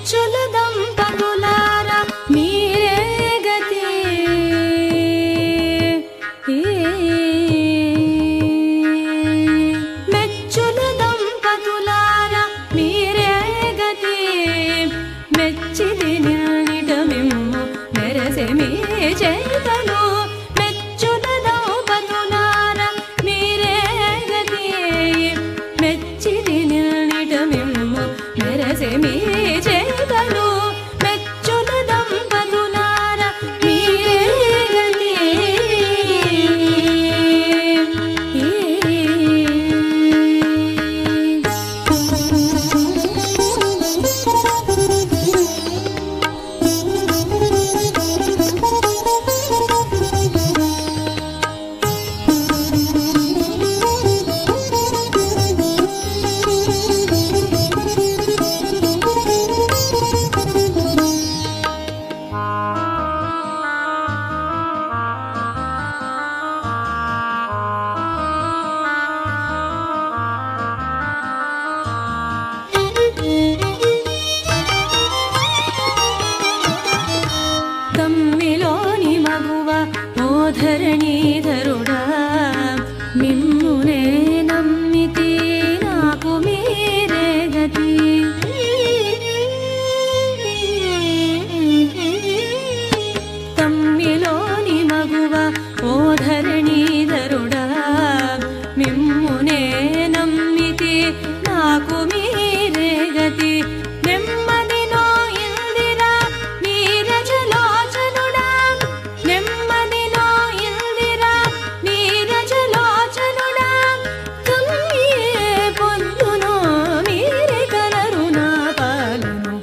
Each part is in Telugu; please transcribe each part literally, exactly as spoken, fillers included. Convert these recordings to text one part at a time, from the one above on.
మెచ్చుల దంపతులారా మీరే గతి మెచ్చుల దంపతులారా మీరే గతి మెచ్చిది నిన్నిట మిమ్ము మెరసె మీ చేతను మెచ్చుల దంపతులారా మీరే గతి మెచ్చిది నిన్నిట మిమ్ము మెరసె మీ చేతను మెచ్చుల దంపతులారా మీరే గతి తమ్మిలోని మగువ ఓ ధరణీధరుడా మిమ్మునే నమ్మితి నాకు మీరే గతి తమ్మిలోని మగువ ఓ ధరణీధరుడా మిమ్మునే నమ్మితి నాకు మీరే గతి నెమ్మది నో ఇందిరా నీరజలోచనుడా నెమ్మది నో ఇందిరా నీరజలోచనుడా కమ్మియే పొద్దునో మీరే కలరు నా పాలను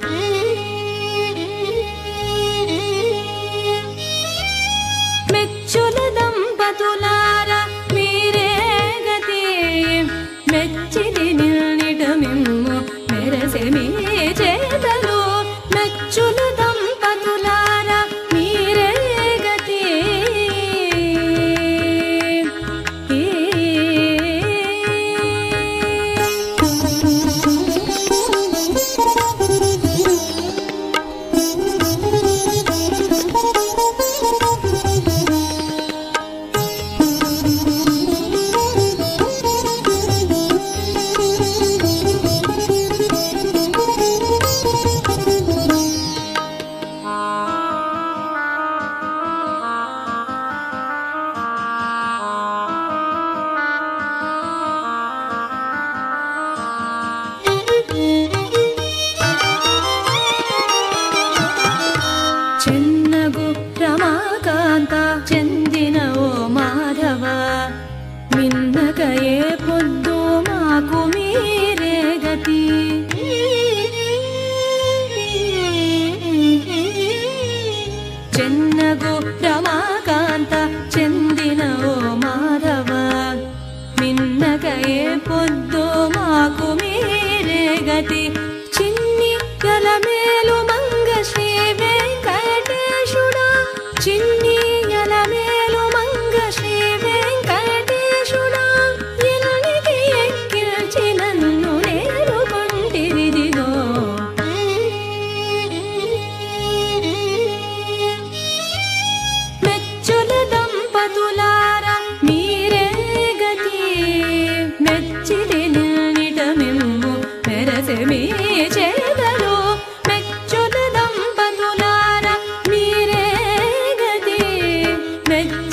మెచ్చుల దంపతులారా మీరే గతి మెచ్చిది నిన్నిట మిమ్ము మెరసె మీ చేతను మెచ్చుల దంపతులారా మీరే గతి చిన్నగు రమాకాంత చెందిన ఓ మాధవ మిన్నకయే పొద్దు మాకు మీరే గతి చిన్నగు రమాకాంత చెందిన ఓ మాధవ మిన్నకయే పొద్దు మాకు మీరే గతి చిన్ని గలమేలు మంగ శ్రీ వెంకటేశుడా చిన్ని గలమేలు మంగ శ్రీ వెంకటేశుడా ఎన్నికి ఎక్కించి నన్ను నేను కొంటిరిదిగో మెచ్చుల దంపతులారా మీరే గతి మెచ్చిది నిన్నిట మిమ్ము మెరసె మీ చేతను మెచ్చుల దంపతులారా మీరే గతి మెచ్చి